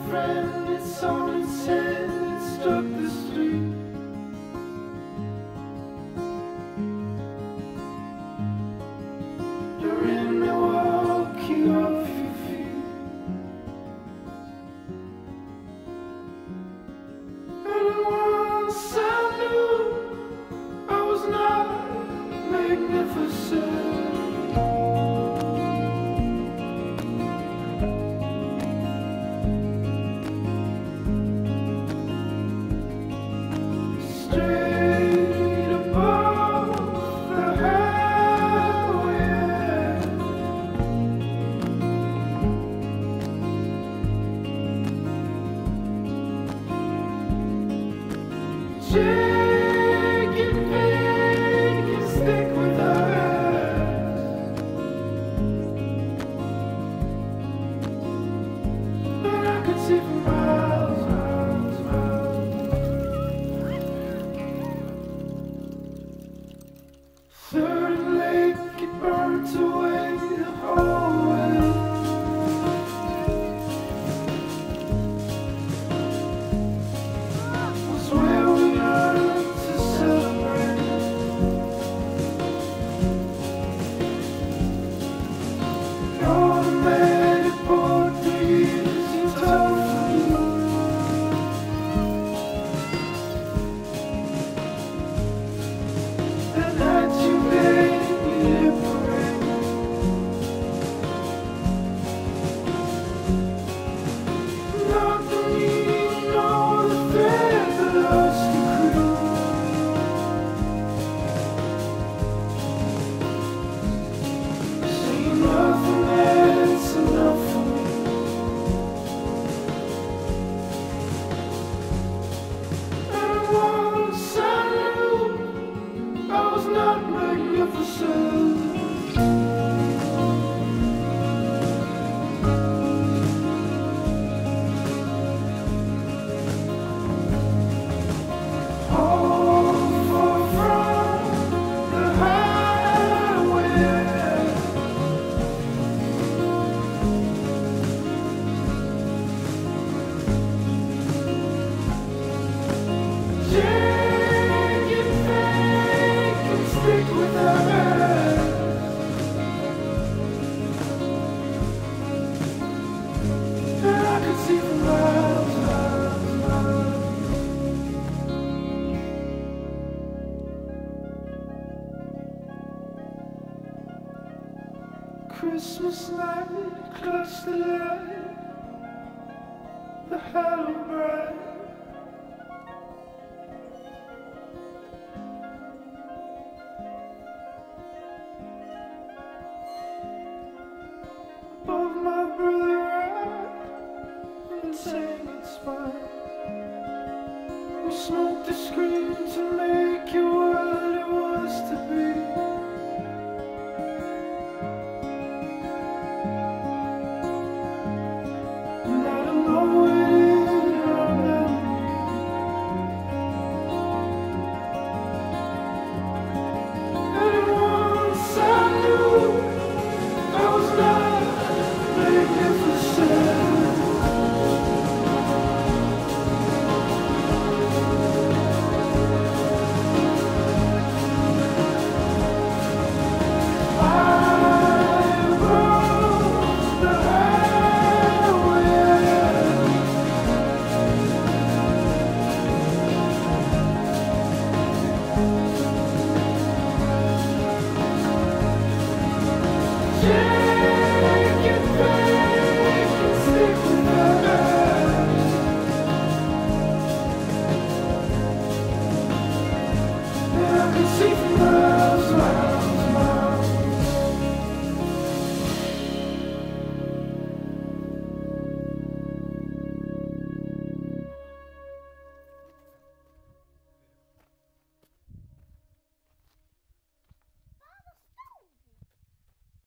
friend, it's on its head, it struck the street. You're in Milwaukee off your feet. And once I knew I was not magnificent. Straight above the highway, shaking big and stick with us. And I could see for miles, miles, miles. Third lake, it burnt away the whole way. Was where we learned to celebrate. Automatic Portuguese, you told me. And that you made me liberate. Not the need, nor the thread that us to create. See nothing that's enough for me. And once I knew I was not magnificent. All far from the highway. Shake it, fake and stick with us. And I could see for miles, miles, miles. Christmas night, clutch the light, the hollow bright. Above my brother I and sang its spine. We smoked a screen to make it what it was to be. And I don't know it around me. And once I knew I was not magnificent. I rode the highway. Shake it, fake and stick with us. And I could see for miles, miles.